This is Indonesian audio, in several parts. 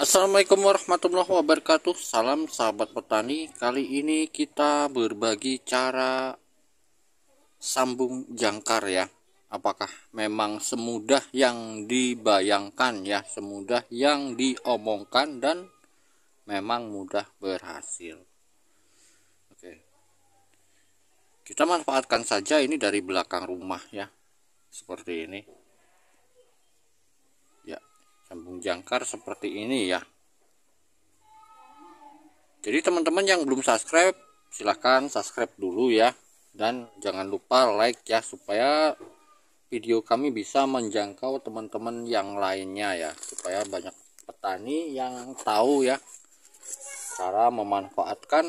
Assalamualaikum warahmatullahi wabarakatuh. Salam sahabat petani. Kali ini kita berbagi cara sambung jangkar ya. Apakah memang semudah yang dibayangkan ya, semudah yang diomongkan dan memang mudah berhasil. Oke. Kita manfaatkan saja ini dari belakang rumah ya. Seperti ini. Ya, sambung jangkar seperti ini ya. Jadi teman-teman yang belum subscribe, silahkan subscribe dulu ya. Dan jangan lupa like ya, supaya video kami bisa menjangkau teman-teman yang lainnya ya. Supaya banyak petani yang tahu ya cara memanfaatkan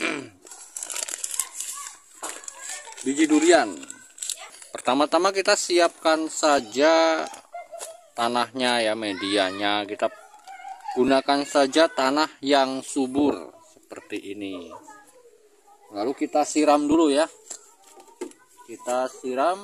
biji durian. Pertama-tama kita siapkan saja tanahnya ya, medianya. Kita gunakan saja tanah yang subur seperti ini. Lalu kita siram dulu ya. Kita siram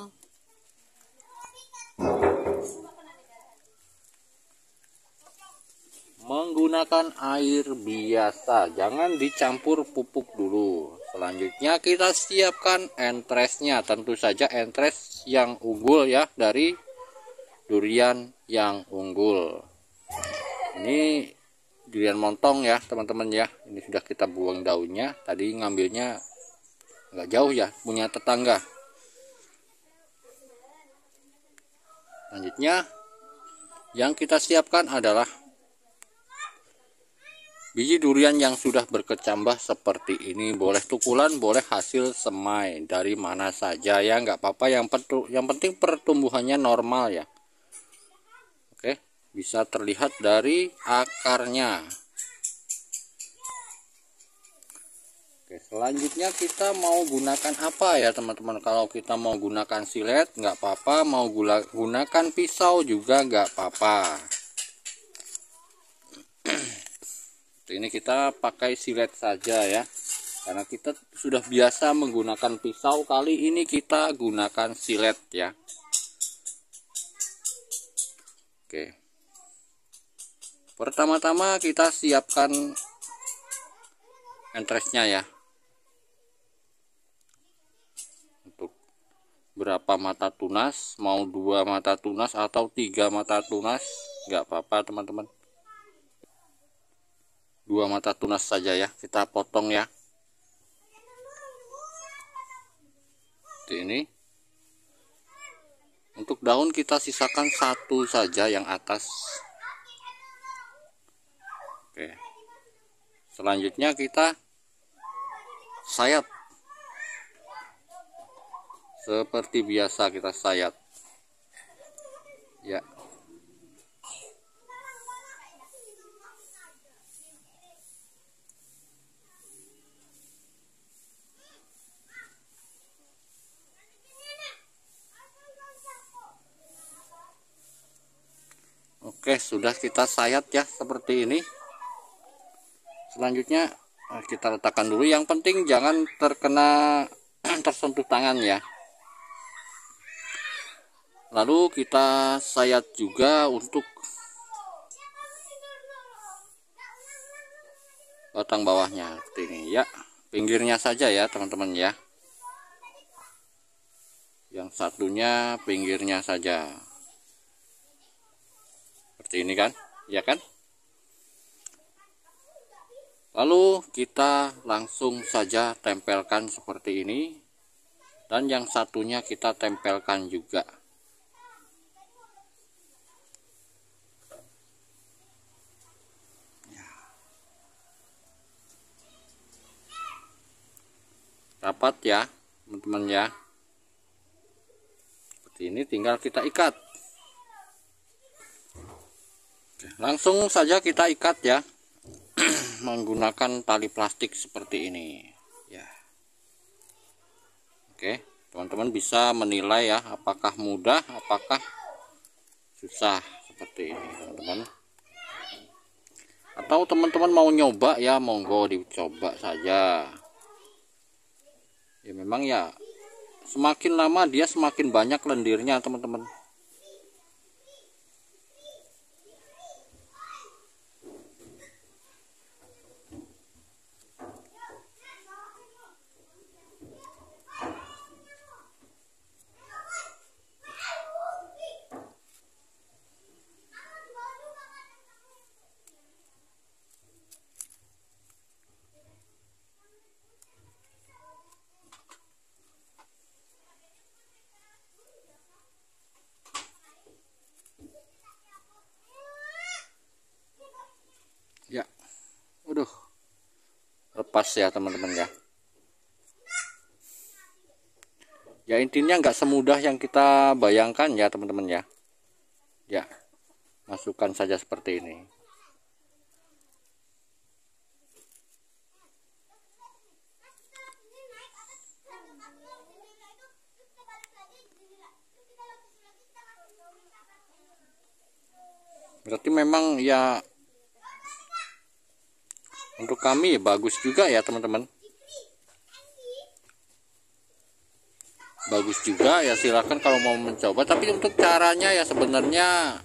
menggunakan air biasa, jangan dicampur pupuk dulu. Selanjutnya kita siapkan entresnya, tentu saja entres yang unggul ya, dari durian yang unggul. Ini durian montong ya teman-teman ya. Ini sudah kita buang daunnya, tadi ngambilnya agak jauh ya, punya tetangga. Selanjutnya yang kita siapkan adalah biji durian yang sudah berkecambah seperti ini. Boleh tukulan, boleh hasil semai, dari mana saja ya, nggak apa-apa. Yang penting pertumbuhannya normal ya. Oke, bisa terlihat dari akarnya. Oke, selanjutnya kita mau gunakan apa ya teman-teman? Kalau kita mau gunakan silet nggak apa-apa, mau gunakan pisau juga nggak apa-apa. Ini kita pakai silet saja ya, karena kita sudah biasa menggunakan pisau. Kali ini kita gunakan silet ya. Oke, pertama-tama kita siapkan entresnya ya. Untuk berapa mata tunas, mau 2 mata tunas atau 3 mata tunas nggak apa-apa teman-teman. 2 mata tunas saja ya, kita potong ya. Seperti ini. Untuk daun kita sisakan 1 saja yang atas. Oke. Selanjutnya kita sayat. Seperti biasa kita sayat. Ya. Oke, sudah kita sayat ya seperti ini. Selanjutnya kita letakkan dulu. Yang penting jangan terkena tersentuh tangan ya. Lalu kita sayat juga untuk batang bawahnya seperti ini ya. Pinggirnya saja ya teman-teman ya. Yang satunya pinggirnya saja. Seperti ini kan, ya kan? Lalu kita langsung saja tempelkan seperti ini, dan yang satunya kita tempelkan juga. Rapat ya teman-teman ya. Seperti ini, tinggal kita ikat. Langsung saja kita ikat ya. Menggunakan tali plastik seperti ini ya. Oke, teman-teman bisa menilai ya, apakah mudah, apakah susah seperti ini teman-teman. Atau teman-teman mau nyoba ya, monggo dicoba saja. Ya memang ya, semakin lama dia semakin banyak lendirnya teman-teman. aduh, lepas ya teman-teman ya. Ya intinya nggak semudah yang kita bayangkan ya teman-teman ya. Ya, masukkan saja seperti ini. Berarti memang ya untuk kami bagus juga ya teman-teman. Bagus juga ya, silakan kalau mau mencoba. Tapi untuk caranya ya sebenarnya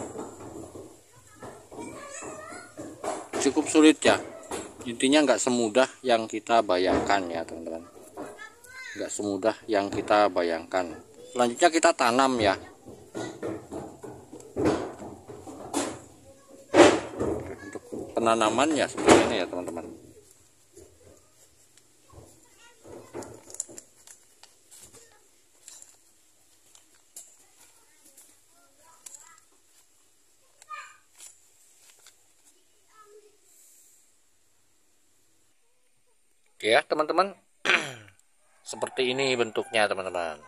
cukup sulit ya. Intinya nggak semudah yang kita bayangkan ya teman-teman. Nggak semudah yang kita bayangkan. Selanjutnya kita tanam ya. Untuk penanaman ya seperti ini ya teman-teman. Oke ya teman-teman, seperti ini bentuknya teman-teman.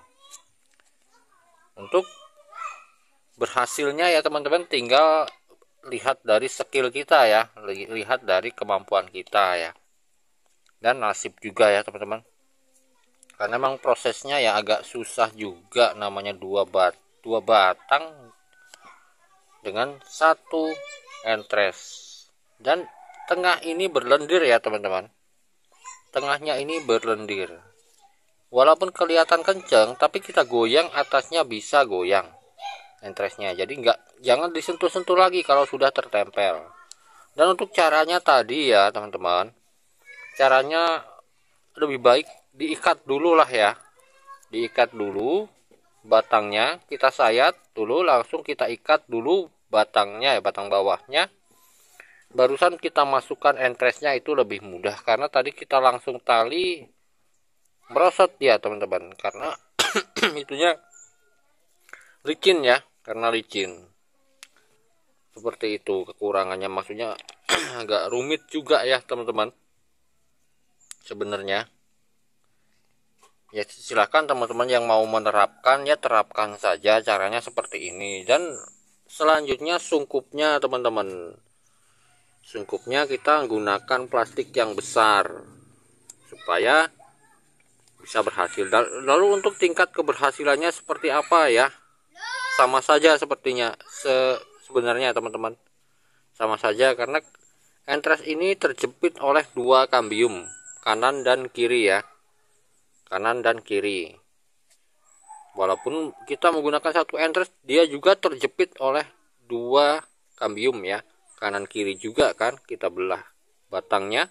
Untuk berhasilnya ya teman-teman tinggal lihat dari skill kita ya, lihat dari kemampuan kita ya, dan nasib juga ya teman-teman. Karena memang prosesnya ya agak susah juga, namanya dua batang dengan satu entres, dan tengah ini berlendir ya teman-teman. Tengahnya ini berlendir, walaupun kelihatan kencang tapi kita goyang atasnya bisa goyang entresnya, jadi jangan disentuh-sentuh lagi kalau sudah tertempel. Dan untuk caranya tadi ya teman-teman, caranya lebih baik diikat dulu lah ya, diikat dulu batangnya, kita sayat dulu, langsung kita ikat dulu batangnya ya, batang bawahnya. Barusan kita masukkan entresnya, itu lebih mudah karena tadi kita langsung tali merosot ya teman-teman, karena itunya licin ya, karena licin seperti itu kekurangannya, maksudnya agak rumit juga ya teman-teman sebenarnya. Ya silahkan teman-teman yang mau menerapkan ya terapkan saja caranya seperti ini. Dan selanjutnya sungkupnya teman-teman, sungkupnya kita gunakan plastik yang besar supaya bisa berhasil. Lalu untuk tingkat keberhasilannya seperti apa ya, sama saja sepertinya sebenarnya teman-teman, sama saja karena entres ini terjepit oleh dua kambium, kanan dan kiri ya, kanan dan kiri. Walaupun kita menggunakan satu entres, dia juga terjepit oleh dua kambium ya, kanan kiri juga kan, kita belah batangnya.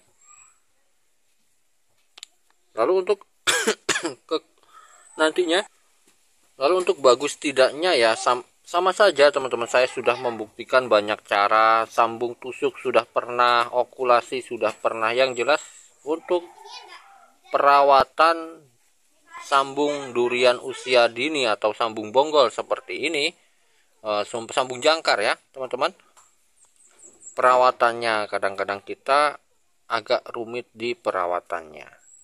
Lalu untuk nantinya, lalu untuk bagus tidaknya ya sama saja teman-teman, saya sudah membuktikan banyak cara, sambung tusuk sudah pernah, okulasi sudah pernah. Yang jelas untuk perawatan sambung durian usia dini atau sambung bonggol seperti ini, sambung jangkar ya teman-teman, perawatannya kadang-kadang kita agak rumit di perawatannya.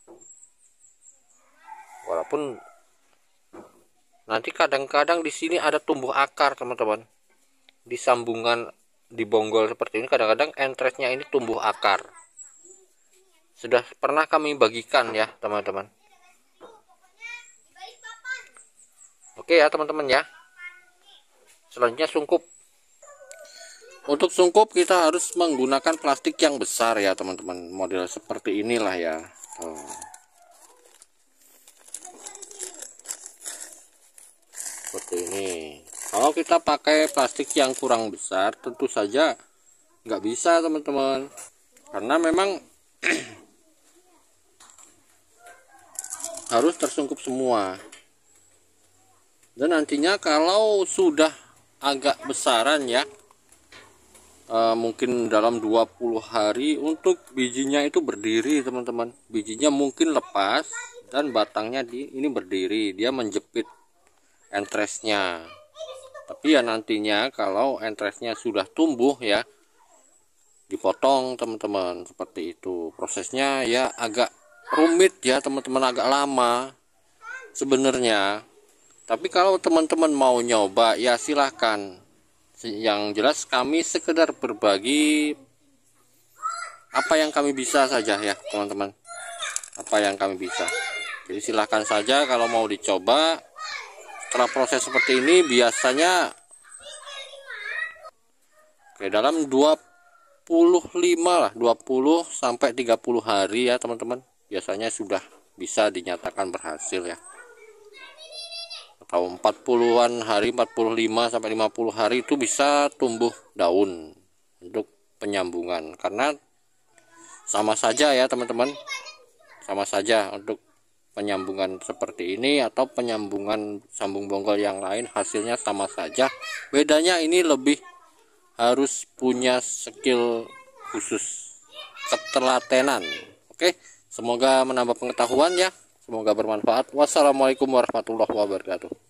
Walaupun nanti kadang-kadang di sini ada tumbuh akar teman-teman, di sambungan di bonggol seperti ini kadang-kadang entresnya ini tumbuh akar. Sudah pernah kami bagikan ya teman-teman. Oke ya teman-teman ya. Selanjutnya sungkup. Untuk sungkup kita harus menggunakan plastik yang besar ya teman-teman, model seperti inilah ya. Seperti ini. Kalau kita pakai plastik yang kurang besar tentu saja nggak bisa teman-teman, karena memang harus tersungkup semua. Dan nantinya kalau sudah agak besaran ya, mungkin dalam 20 hari untuk bijinya itu berdiri teman-teman, bijinya mungkin lepas dan batangnya ini berdiri, dia menjepit entresnya. Tapi ya nantinya kalau entresnya sudah tumbuh ya, dipotong teman-teman. Seperti itu prosesnya, ya agak rumit ya teman-teman, agak lama sebenarnya. Tapi kalau teman-teman mau nyoba ya silahkan. Yang jelas kami sekedar berbagi apa yang kami bisa saja ya teman-teman, apa yang kami bisa. Jadi silahkan saja kalau mau dicoba. Setelah proses seperti ini biasanya dalam 25 lah, 20 sampai 30 hari ya teman-teman, biasanya sudah bisa dinyatakan berhasil ya. Atau 40-an hari, 45 sampai 50 hari itu bisa tumbuh daun untuk penyambungan. Karena sama saja ya teman-teman, sama saja untuk penyambungan seperti ini atau penyambungan sambung bonggol yang lain, hasilnya sama saja. Bedanya ini lebih harus punya skill khusus, ketelatenan. Oke, semoga menambah pengetahuan ya, semoga bermanfaat. Wassalamualaikum warahmatullahi wabarakatuh.